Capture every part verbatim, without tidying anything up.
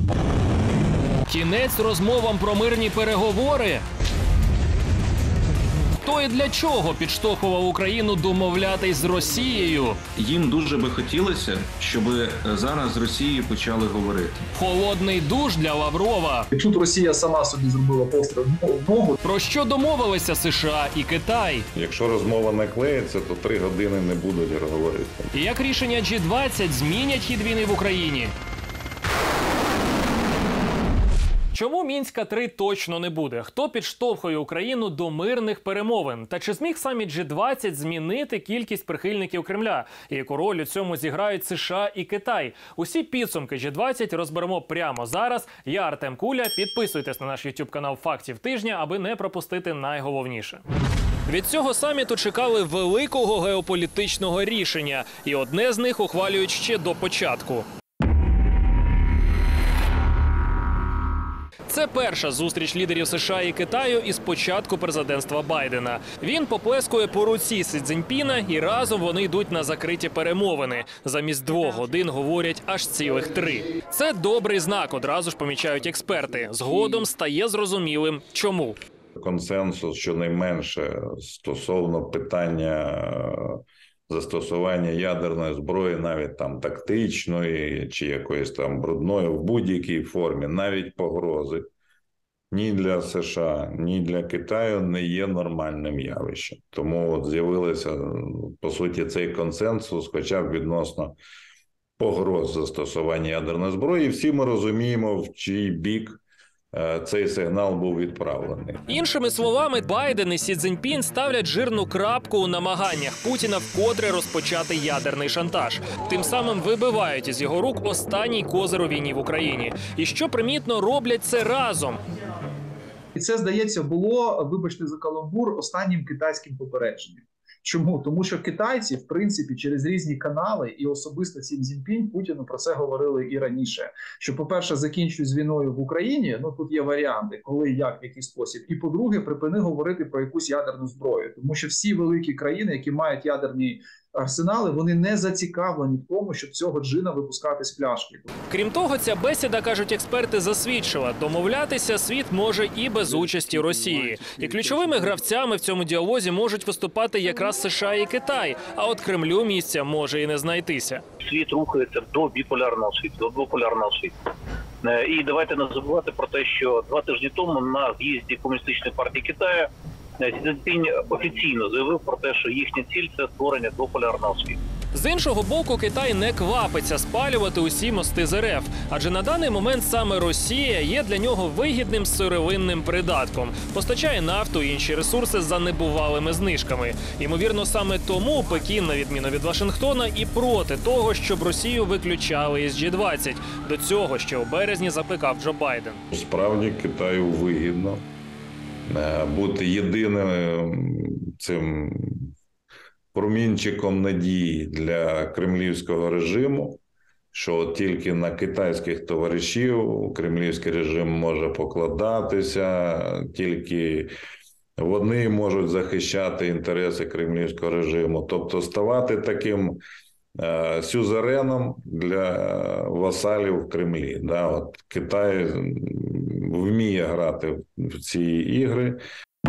Кінець розмовам про мирні переговори? Хто і для чого підштовхував Україну домовлятись з Росією? Їм дуже би хотілося, щоб зараз з Росією почали говорити. Холодний душ для Лаврова. І тут Росія сама собі зробила постріл в ногу. Про що домовилися США і Китай? Якщо розмова не клеїться, то три години не будуть говорити. І як рішення джі двадцять змінять хід війни в Україні? Чому Мінська три точно не буде? Хто підштовхує Україну до мирних перемовин? Та чи зміг саміт джі двадцять змінити кількість прихильників Кремля? І яку роль у цьому зіграють США і Китай? Усі підсумки джі двадцять розберемо прямо зараз. Я Артем Куля. Підписуйтесь на наш ютуб канал «Фактів тижня», аби не пропустити найголовніше. Від цього саміту чекали великого геополітичного рішення. І одне з них ухвалюють ще до початку. Це перша зустріч лідерів США і Китаю із початку президентства Байдена. Він поплескує по руці Сі Цзіньпіна, і разом вони йдуть на закриті перемовини. Замість двох годин говорять аж цілих три. Це добрий знак, одразу ж помічають експерти. Згодом стає зрозумілим, чому. Консенсус щонайменше стосовно питання застосування ядерної зброї, навіть там тактичної чи якоїсь там брудної, в будь-якій формі, навіть погрози, ні для США, ні для Китаю не є нормальним явищем. Тому от з'явилося, по суті, цей консенсус, хоча б відносно погроз застосування ядерної зброї. І всі ми розуміємо, в чий бік цей сигнал був відправлений. Іншими словами, Байден і Сі Цзіньпін ставлять жирну крапку у намаганнях Путіна вкотре розпочати ядерний шантаж. Тим самим вибивають із його рук останній козир у війні в Україні. І що примітно, роблять це разом. І це, здається, було, вибачте за каламбур, останнім китайським попередженням. Чому? Тому що китайці, в принципі, через різні канали і особисто Сі Цзіньпін Путіну про це говорили і раніше. Що, по-перше, закінчуй з війною в Україні, ну тут є варіанти, коли, як, в який спосіб. І, по-друге, припини говорити про якусь ядерну зброю. Тому що всі великі країни, які мають ядерні арсенали, вони не зацікавлені в тому, щоб цього джина випускати з пляшки. Крім того, ця бесіда, кажуть експерти, засвідчила, домовлятися світ може і без участі Росії. І ключовими гравцями в цьому діалозі можуть виступати якраз США і Китай, а от Кремлю місця може і не знайтися. Світ рухається до біполярного світу, до двополярного світу. І давайте не забувати про те, що два тижні тому на з'їзді Комуністичної партії Китаю Сі Цзіньпін офіційно заявив про те, що їхня ціль – це створення двополярного світу. З іншого боку, Китай не квапиться спалювати усі мости з РФ, адже на даний момент саме Росія є для нього вигідним сировинним придатком. Постачає нафту і інші ресурси за небувалими знижками. Ймовірно, саме тому Пекін, на відміну від Вашингтона, і проти того, щоб Росію виключали із джі двадцять. До цього ще у березні закликав Джо Байден. Справді Китаю вигідно бути єдиним цим промінчиком надії для кремлівського режиму, що тільки на китайських товаришів кремлівський режим може покладатися, тільки вони можуть захищати інтереси кремлівського режиму, тобто ставати таким е, сюзереном для васалів в Кремлі. Да? От Китай вміє грати в ці ігри.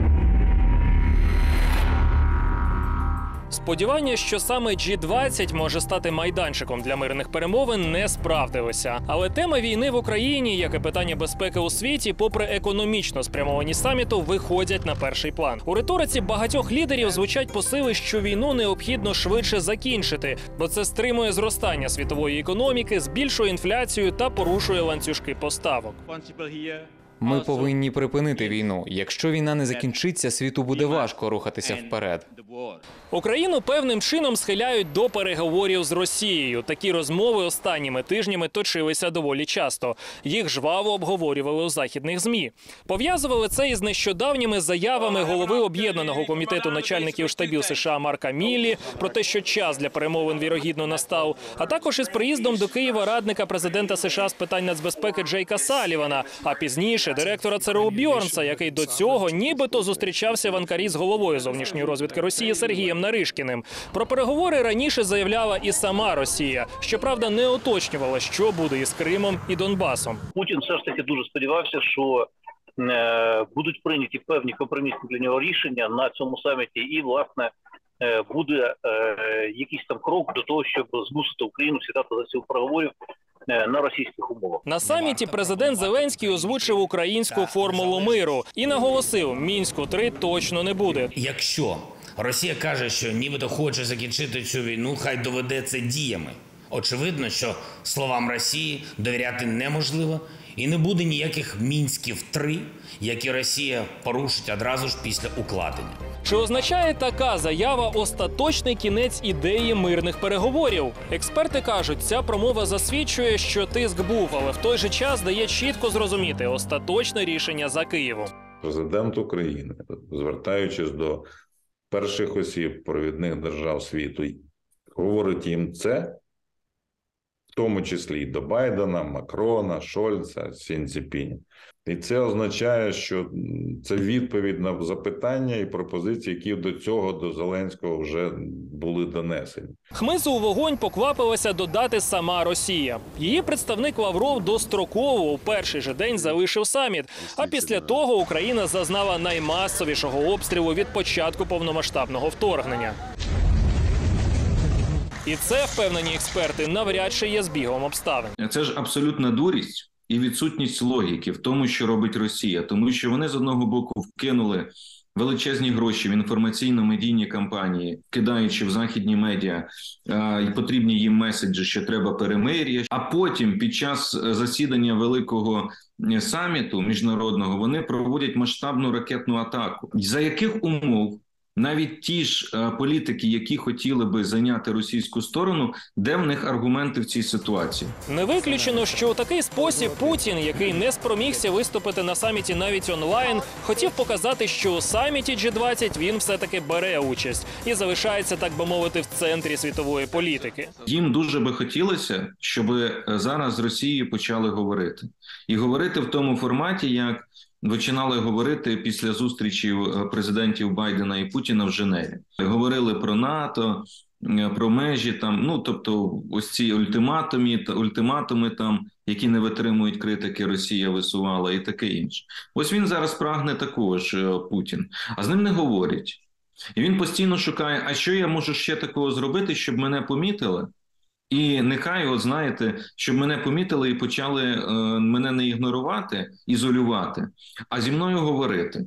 Сподівання, що саме джі двадцять може стати майданчиком для мирних перемовин, не справдилися. Але тема війни в Україні, як і питання безпеки у світі, попри економічно спрямовані саміту, виходять на перший план. У риториці багатьох лідерів звучать посили, що війну необхідно швидше закінчити, бо це стримує зростання світової економіки, збільшує інфляцію та порушує ланцюжки поставок. Ми повинні припинити війну. Якщо війна не закінчиться, світу буде важко рухатися вперед. Україну певним чином схиляють до переговорів з Росією. Такі розмови останніми тижнями точилися доволі часто. Їх жваво обговорювали у західних ЗМІ. Пов'язували це із нещодавніми заявами голови Об'єднаного комітету начальників штабів США Марка Міллі про те, що час для перемовин вірогідно настав, а також із приїздом до Києва радника президента США з питань нацбезпеки Джейка Салівана, а пізніше раніше директора ЦРУ Бьорнса, який до цього нібито зустрічався в Анкарі з головою зовнішньої розвідки Росії Сергієм Наришкіним. Про переговори раніше заявляла і сама Росія. Щоправда, не уточнювала, що буде із Кримом і Донбасом. Путін все ж таки дуже сподівався, що е, будуть прийняті певні компромісні для нього рішення на цьому саміті, і, власне, е, буде е, якийсь там крок до того, щоб змусити Україну сідати за стіл переговорів на російських умовах. На саміті президент Зеленський озвучив українську формулу миру і наголосив, Мінську три точно не буде. Якщо Росія каже, що нібито хоче закінчити цю війну, хай доведе це діями. Очевидно, що словам Росії довіряти неможливо і не буде ніяких Мінськів три, які Росія порушить одразу ж після укладення. Чи означає така заява остаточний кінець ідеї мирних переговорів? Експерти кажуть, ця промова засвідчує, що тиск був, але в той же час дає чітко зрозуміти остаточне рішення за Києвом. Президент України, звертаючись до перших осіб провідних держав світу, говорить їм це, в тому числі і до Байдена, Макрона, Шольца, Сі Цзіньпіня. І це означає, що це відповідь на запитання і пропозиції, які до цього, до Зеленського вже були донесені. Хмизу у вогонь поквапилася додати сама Росія. Її представник Лавров достроково у перший же день залишив саміт, а після того Україна зазнала наймасовішого обстрілу від початку повномасштабного вторгнення. І це, впевнені експерти, навряд чи є збігом обставин. Це ж абсолютна дурість і відсутність логіки в тому, що робить Росія. Тому що вони з одного боку вкинули величезні гроші в інформаційно-медійні кампанії, кидаючи в західні медіа е, і потрібні їм меседжі, що треба перемир'я. А потім під час засідання великого саміту міжнародного вони проводять масштабну ракетну атаку. За яких умов навіть ті ж е, політики, які хотіли би зайняти російську сторону, де в них аргументи в цій ситуації? Не виключено, що у такий спосіб Путін, який не спромігся виступити на саміті навіть онлайн, хотів показати, що у саміті Джі двадцять він все-таки бере участь і залишається, так би мовити, в центрі світової політики. Їм дуже би хотілося, щоб зараз з Росією почали говорити. І говорити в тому форматі, як починали говорити після зустрічі президентів Байдена і Путіна в Женеві. Говорили про НАТО, про межі, там, ну, тобто ось ці ультиматуми, ультиматуми там, які не витримують критики, Росія висувала і таке інше. Ось він зараз прагне також, Путін, а з ним не говорять. І він постійно шукає, а що я можу ще такого зробити, щоб мене помітили? І нехай, от знаєте, щоб мене помітили і почали е, мене не ігнорувати, ізолювати, а зі мною говорити.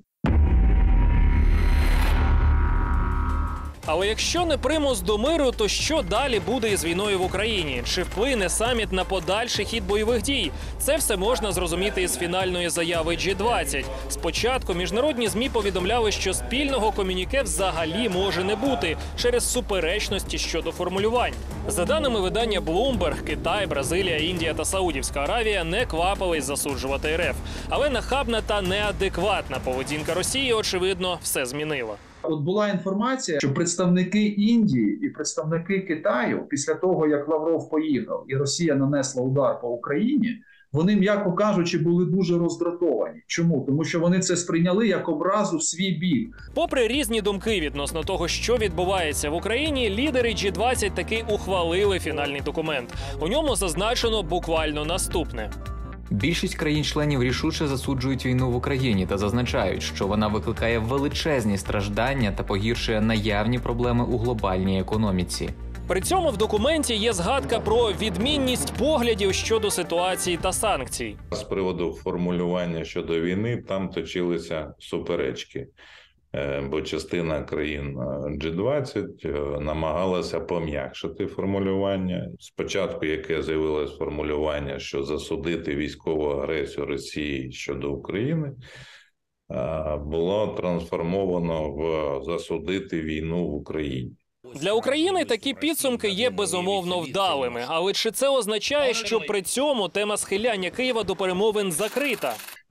Але якщо не примус до миру, то що далі буде із війною в Україні? Чи вплине саміт на подальший хід бойових дій? Це все можна зрозуміти із фінальної заяви Джі двадцять. Спочатку міжнародні ЗМІ повідомляли, що спільного комюніке взагалі може не бути через суперечності щодо формулювань. За даними видання Bloomberg, Китай, Бразилія, Індія та Саудівська Аравія не квапились засуджувати Ер Еф. Але нахабна та неадекватна поведінка Росії, очевидно, все змінила. От була інформація, що представники Індії і представники Китаю після того, як Лавров поїхав і Росія нанесла удар по Україні, вони, м'яко кажучи, були дуже роздратовані. Чому? Тому що вони це сприйняли як образу в свій бік. Попри різні думки відносно того, що відбувається в Україні, лідери Джі двадцять таки ухвалили фінальний документ. У ньому зазначено буквально наступне. Більшість країн-членів рішуче засуджують війну в Україні та зазначають, що вона викликає величезні страждання та погіршує наявні проблеми у глобальній економіці. При цьому в документі є згадка про відмінність поглядів щодо ситуації та санкцій. З приводу формулювання щодо війни там точилися суперечки, бо частина країн Джі двадцять намагалася пом'якшити формулювання. Спочатку, яке з'явилось формулювання, що засудити військову агресію Росії щодо України, було трансформовано в засудити війну в Україні. Для України такі підсумки є безумовно вдалими. Але чи це означає, що при цьому тема схиляння Києва до перемовин закрита?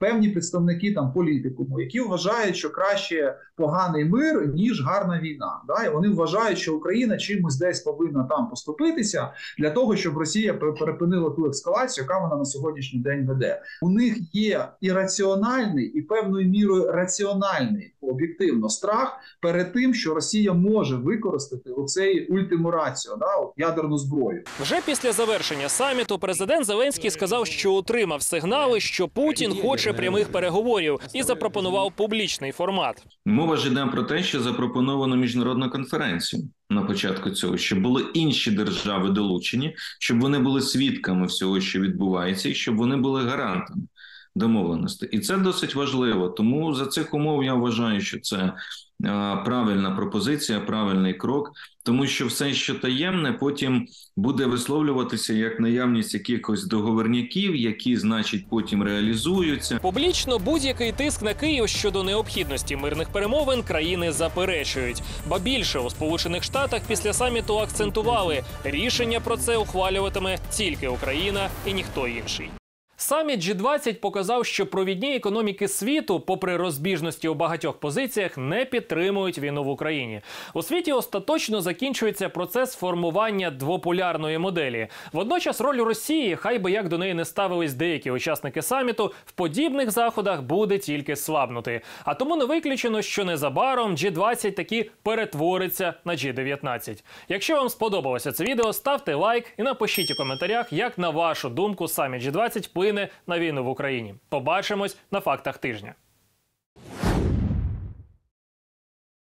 певні представники там політикуму, які вважають, що краще поганий мир, ніж гарна війна. Да? І вони вважають, що Україна чимось десь повинна там поступитися для того, щоб Росія перепинила ту ескалацію, яка вона на сьогоднішній день веде. У них є і раціональний, і певною мірою раціональний, об'єктивно, страх перед тим, що Росія може використати оцей ультимураціо, да, ядерну зброю. Вже після завершення саміту президент Зеленський сказав, що отримав сигнали, що Путін хоче прямих переговорів і запропонував публічний формат. Мова ж йде про те, що запропоновано міжнародну конференцію на початку цього, щоб були інші держави долучені, щоб вони були свідками всього, що відбувається, і щоб вони були гарантами домовленості. І це досить важливо. Тому за цих умов я вважаю, що це правильна пропозиція, правильний крок, тому що все, що таємне, потім буде висловлюватися як наявність якихось договорняків, які, значить, потім реалізуються. Публічно будь-який тиск на Київ щодо необхідності мирних перемовин країни заперечують. Ба більше, у Сполучених Штатах після саміту акцентували – рішення про це ухвалюватиме тільки Україна і ніхто інший. Саміт джі двадцять показав, що провідні економіки світу, попри розбіжності у багатьох позиціях, не підтримують війну в Україні. У світі остаточно закінчується процес формування двополярної моделі. Водночас роль Росії, хай би як до неї не ставились деякі учасники саміту, в подібних заходах буде тільки слабнути. А тому не виключено, що незабаром джі двадцять таки перетвориться на джі дев'ятнадцять. Якщо вам сподобалося це відео, ставте лайк і напишіть у коментарях, як на вашу думку саміт джі двадцять вплине на війну в Україні. Побачимось на фактах тижня.